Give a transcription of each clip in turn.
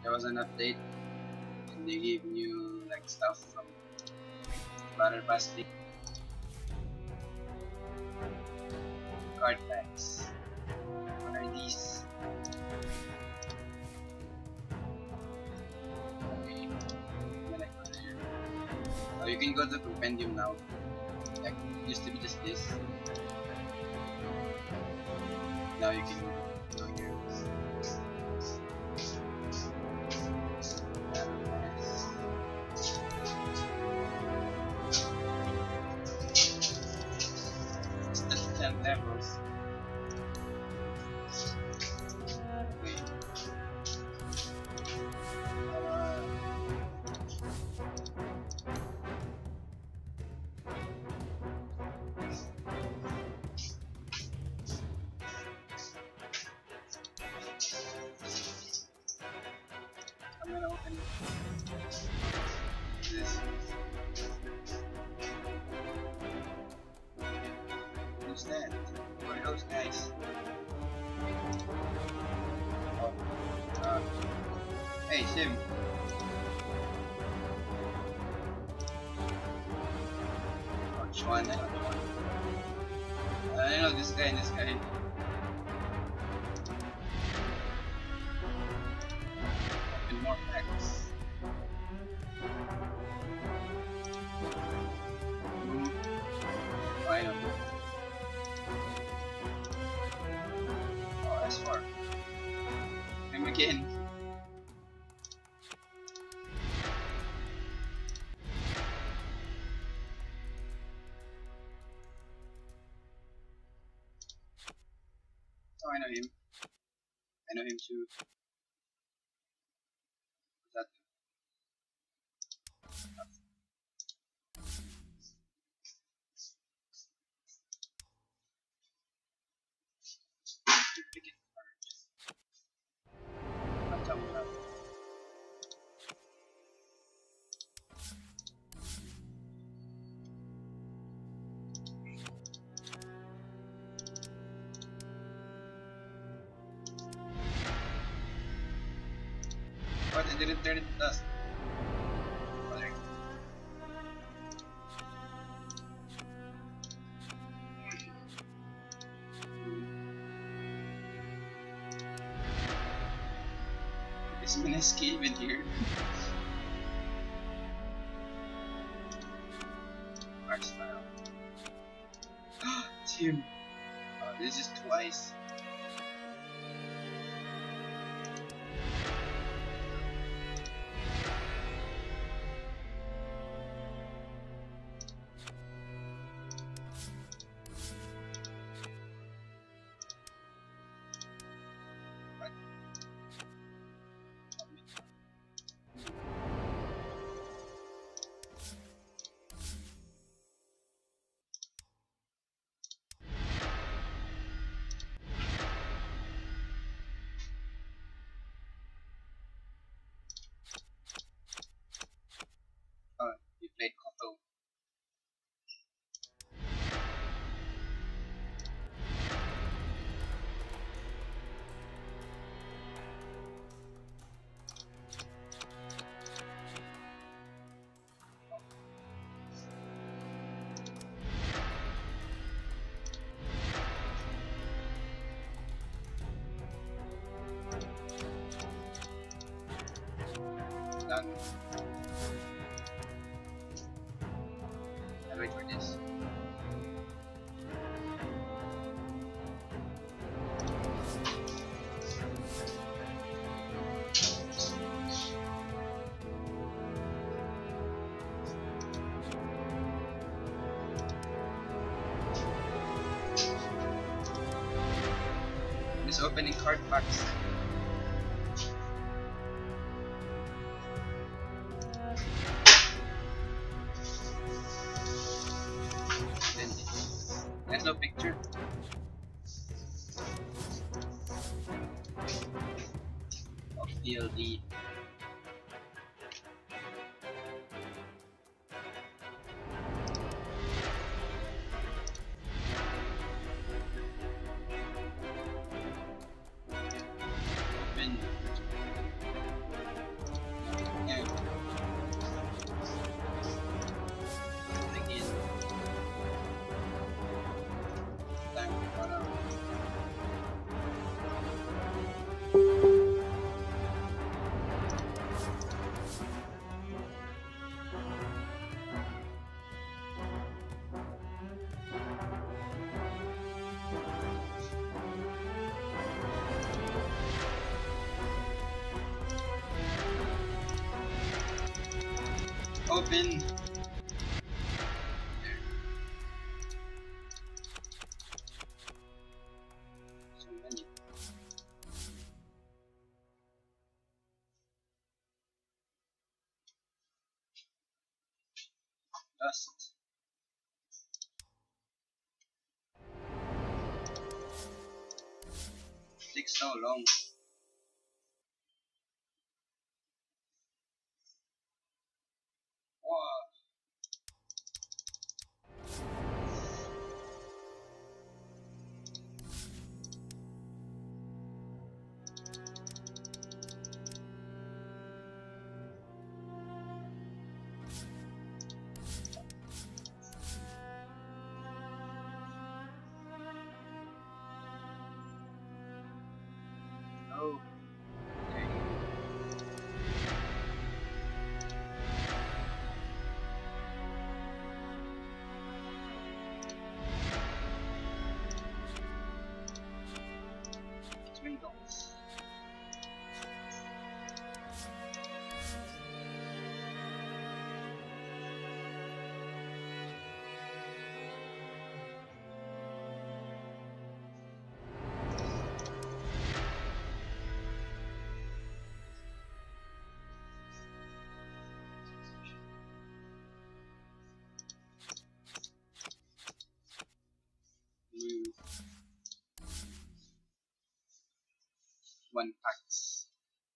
there was an update and they gave new like stuff from Battle Pass thing. Card packs. What are these? Okay. So you can go to Compendium now. Like it used to be just this. Now you can go here. It's the 10 levels. Okay. I'm gonna open this. Who's that? Who are those guys? Oh, hey Sim. Oh, Chuan, I know Chuan. I know this guy and this guy. Open more packs. I know. Oh, S4. Him again. Oh, I know him. I know him too. What's that? Duplicate cards. Matang lang. What? It didn't turn into dust. Oh, there. Is Minesk even here? Art style. It's him. Oh, this is twice. Oh, you played Koto. Done. I'll wait for this. I'm just opening card packs. There's no picture. Of DLD. Open. Open. There. So many. Dust. Takes so long. Wow. Oh. Okay. Swingles. Move. One packs.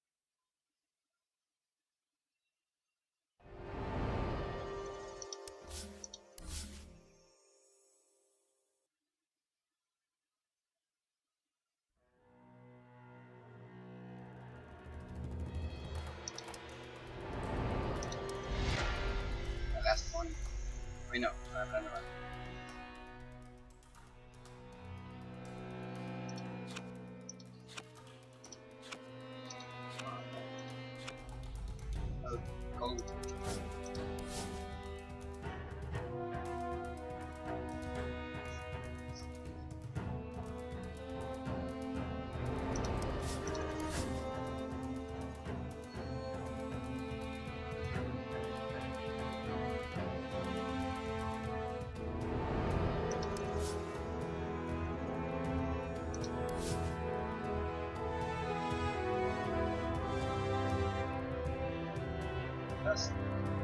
The last one. Wait, no. No. Oh, gold. Dust.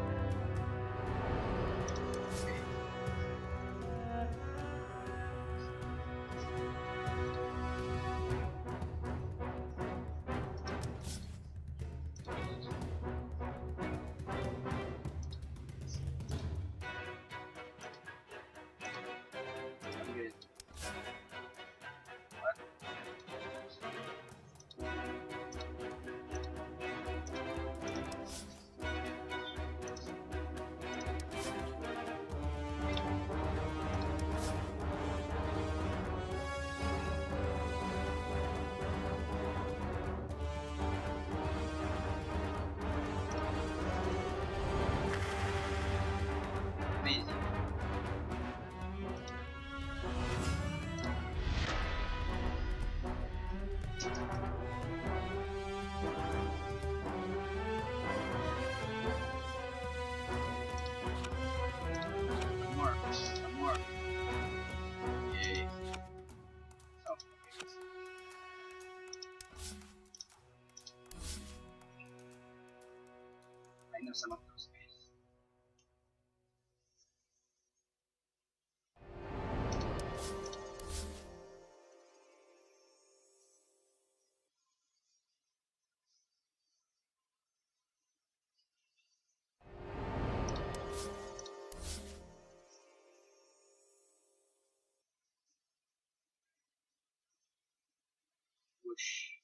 I'm good. What? Amazing. One more. One more. Yay. Oh, okay. I know some of those ways. Whoosh.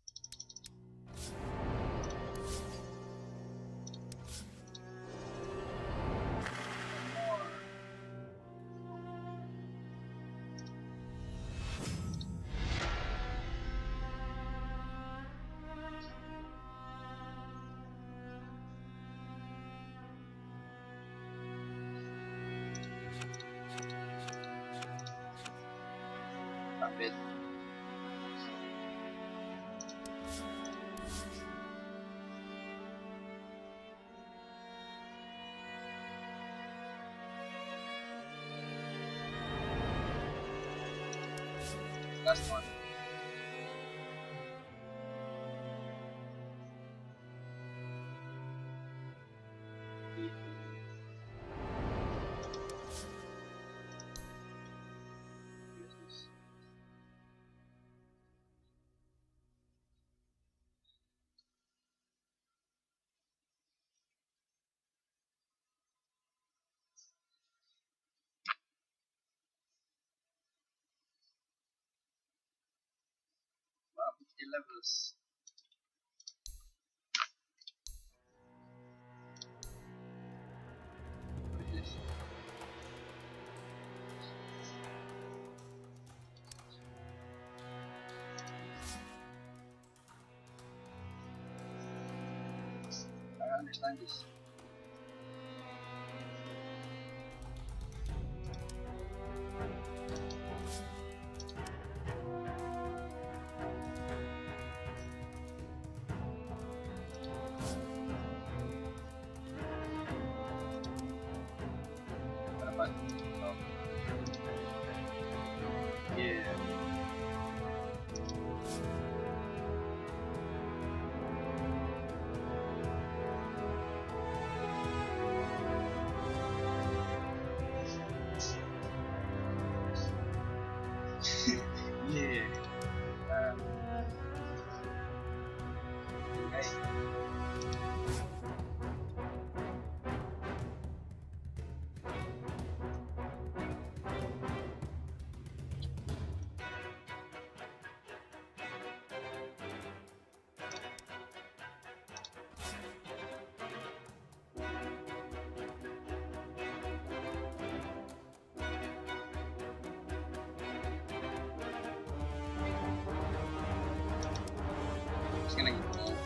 More. A bit. Last one. Wow, 50 levels. What is this? I understand this. What about oh. Yeah. Yeah. Hey. It's gonna get cold.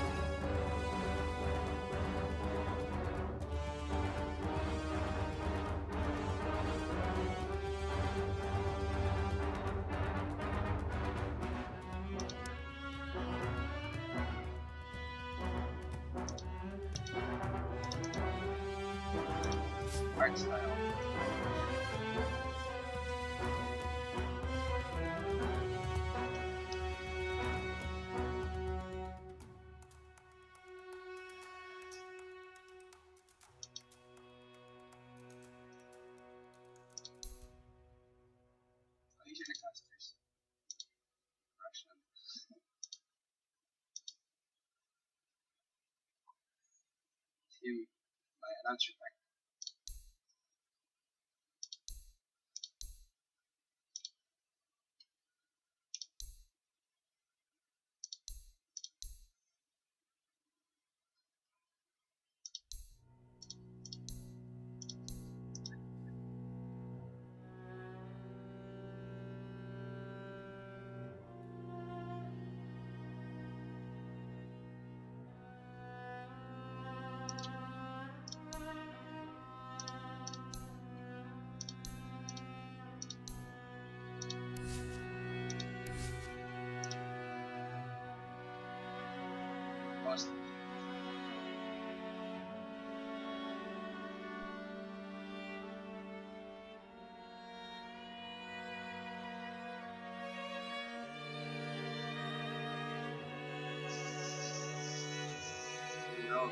Art style. These are the casters. Russian. Him. My announcer pack. Boston. No.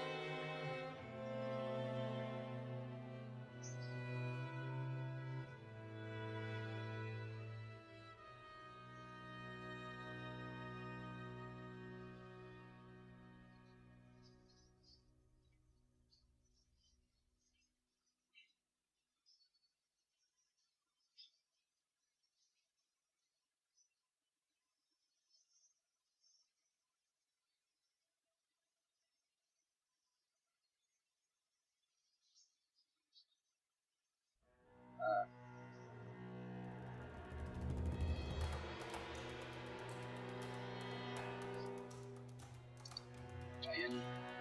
Giant.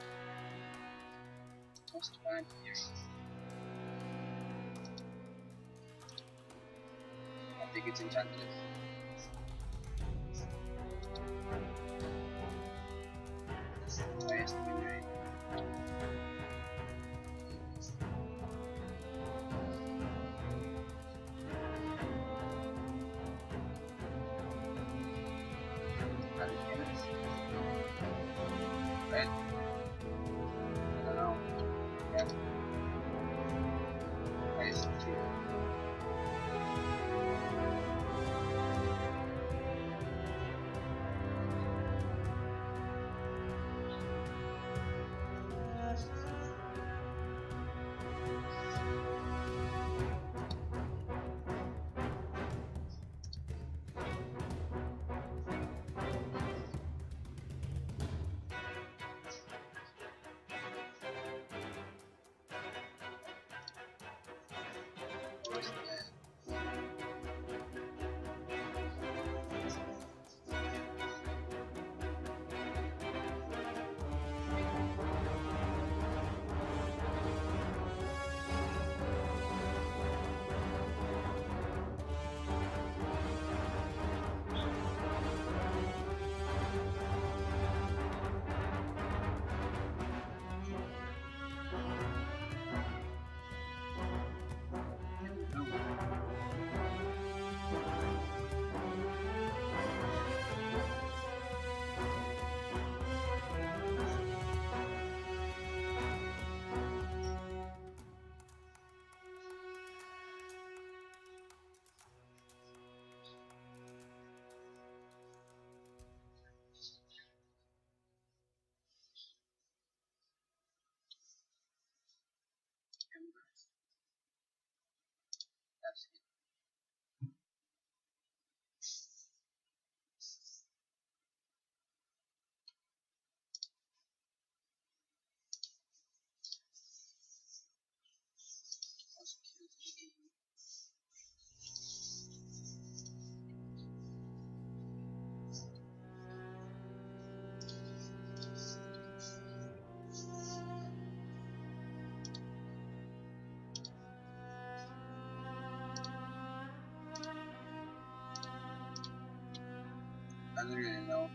Most bad here. I think it's enchanted. Highest win rate. right? I don't know. Yeah. Nice. That's it. That's cute. I don't really know.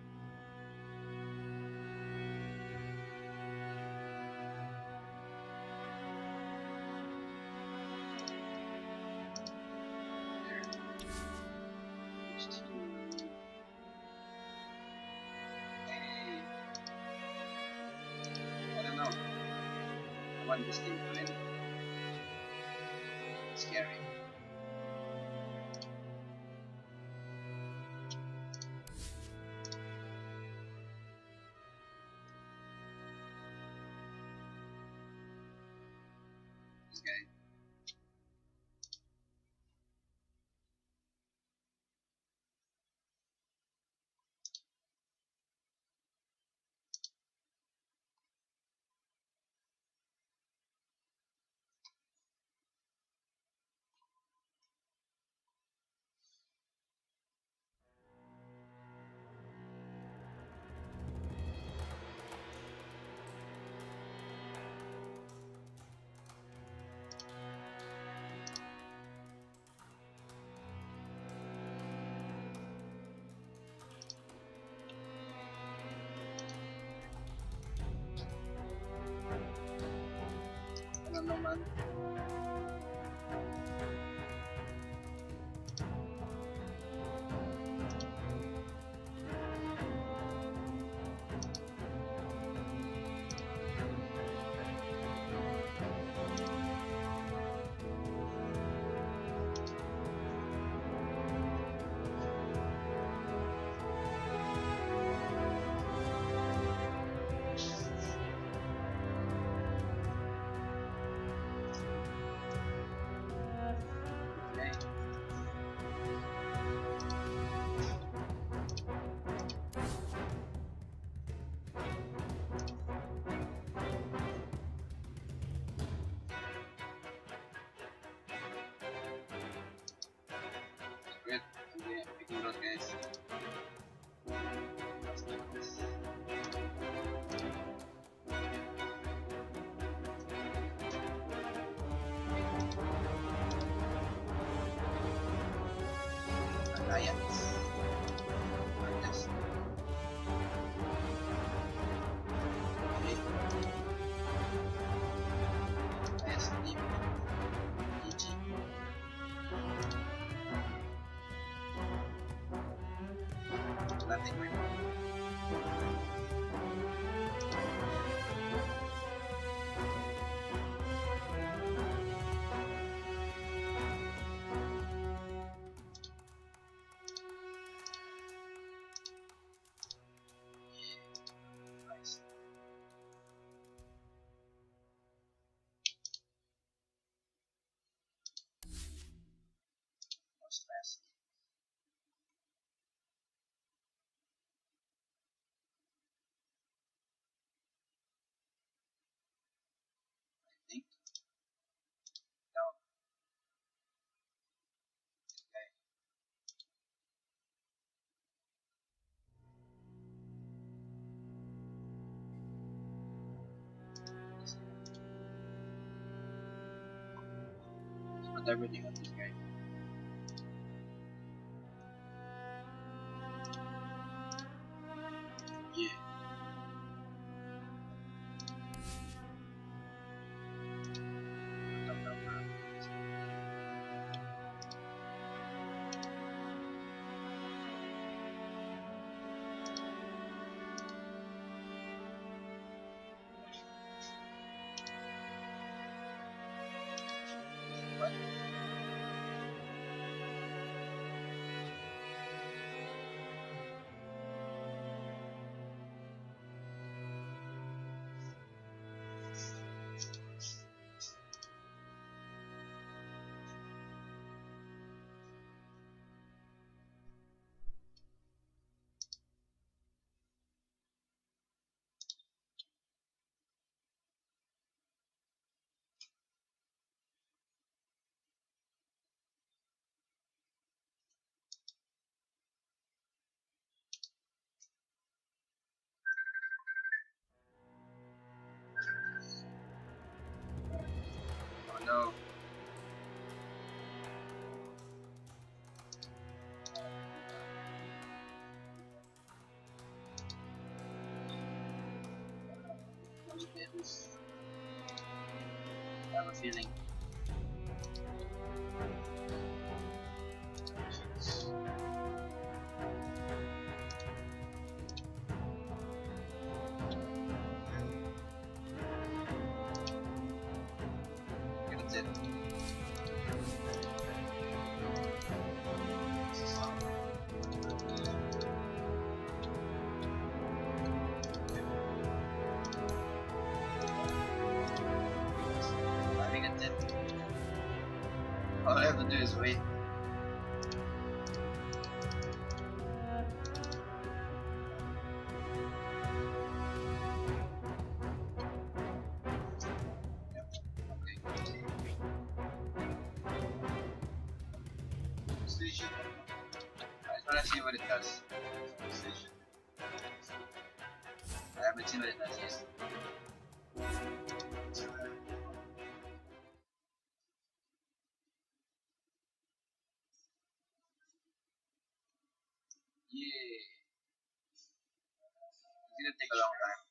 There. Hey, I don't know. I want this game to end. It's scary. This guy. I don't know, man. Okay. Great. Okay, picking those guys. That's nice. Alliance. Yes. Okay. Alliance team. EG. Nothing right now. put everything on this guy. Yeah. What? Oh no. This. I have a feeling. That's it. I think that's it. All I have to do is wait. Station. I just wanna see what it does. Station. I haven't seen what it does yet. Yeah. It's gonna take a long time.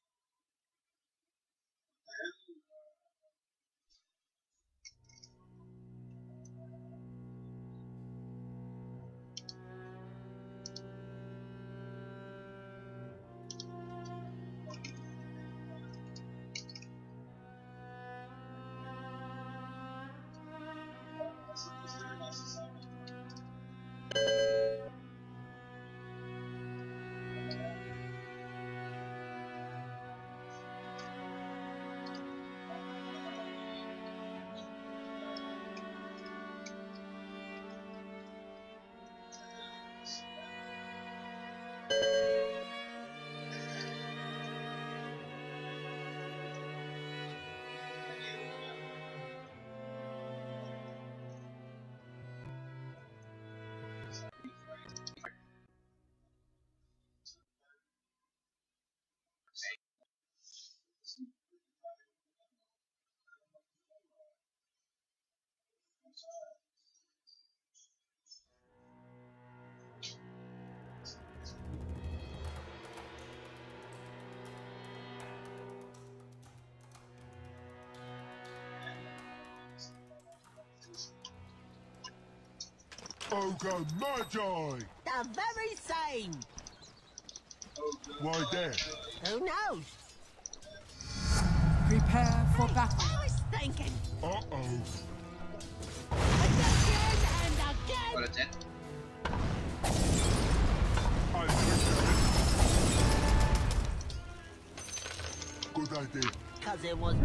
Ogre Magi! The very same. Why there? Who knows? Prepare for battle. I was thinking. Uh-oh. Again and again. Well, that's it. I think of it. Good idea. Because it was...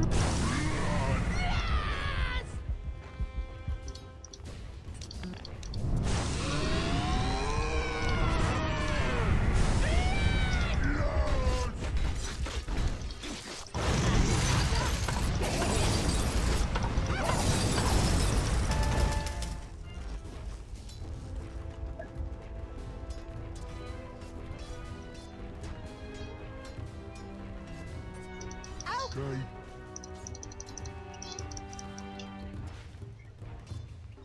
Okay.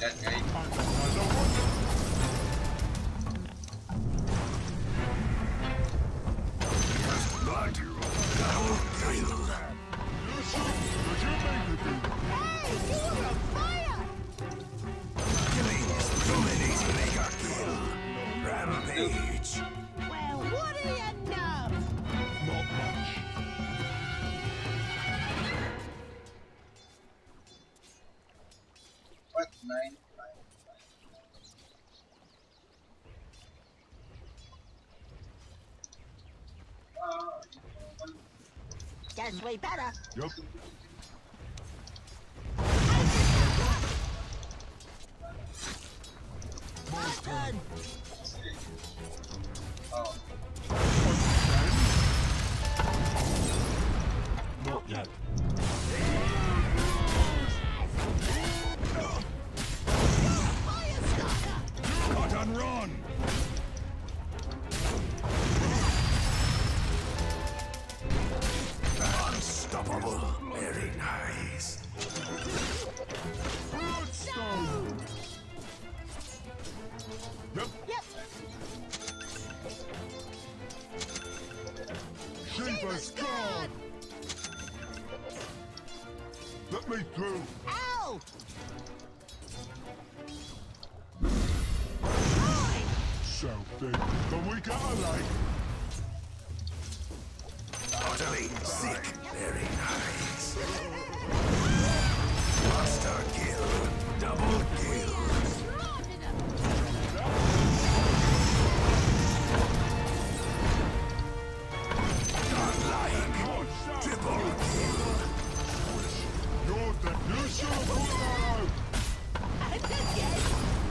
that guy. And another one. Blood. Double kill. Did you make the deal? Hey, you were on fire! Killings. Dominating mega kill. Rampage. Well, what do you know? Not much. What? 9? Guess we better. Yup. Martin! Oh, Not yet. Fire starter! Cut and run. Unstoppable. Very nice. Bloodstone. Yep. Yep. Shiva's gone. Let me through. Ow! Selfie. Can we get a leg? Utterly sick. Very nice. Master kill. Double kill. Slaughtered him! Godlike. Triple kill. You're the new Silver. I did get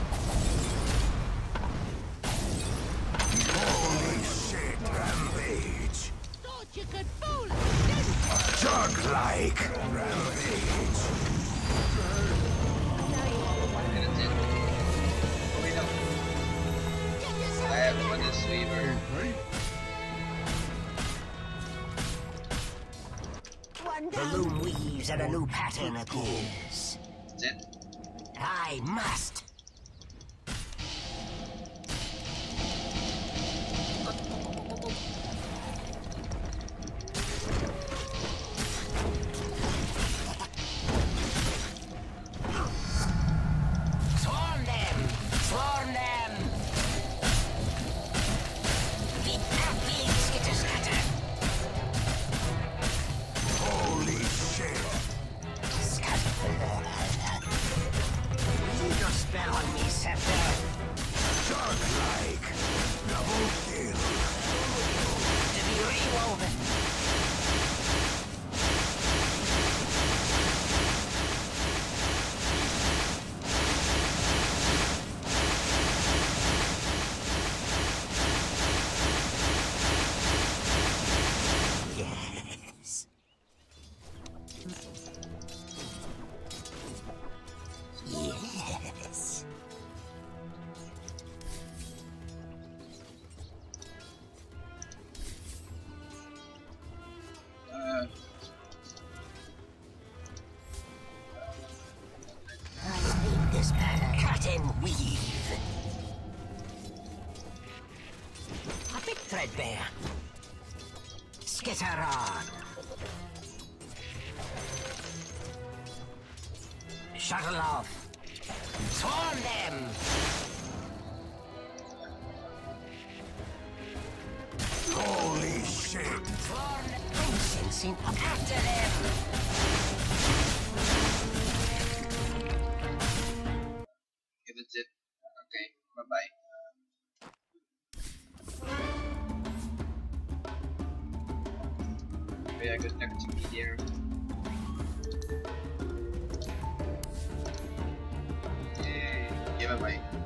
Holy shit. Rampage. Thought you could fool us, didn't you? Jug-like. Rampage. and that's it. Oh, wait, no. Get I yourself have together. one is Weaver. Right? One The down. loom weaves and a new pattern appears. That's it. I must. Swarm them! Swarm them! The happy skitter-scatter! Holy shit. Leave your spell on me, Scepter. Jug-like. Double kill. To be rewoven. Yes. Yes. I hate this pattern. Cut and weave. A bit threadbare. Skitter on. Shuttle off. Swarm them! Holy shit. Swarm them! Sensing after them! Okay, that's it. Okay, bye-bye. Okay, good luck to me here. Yay. Okay, bye-bye.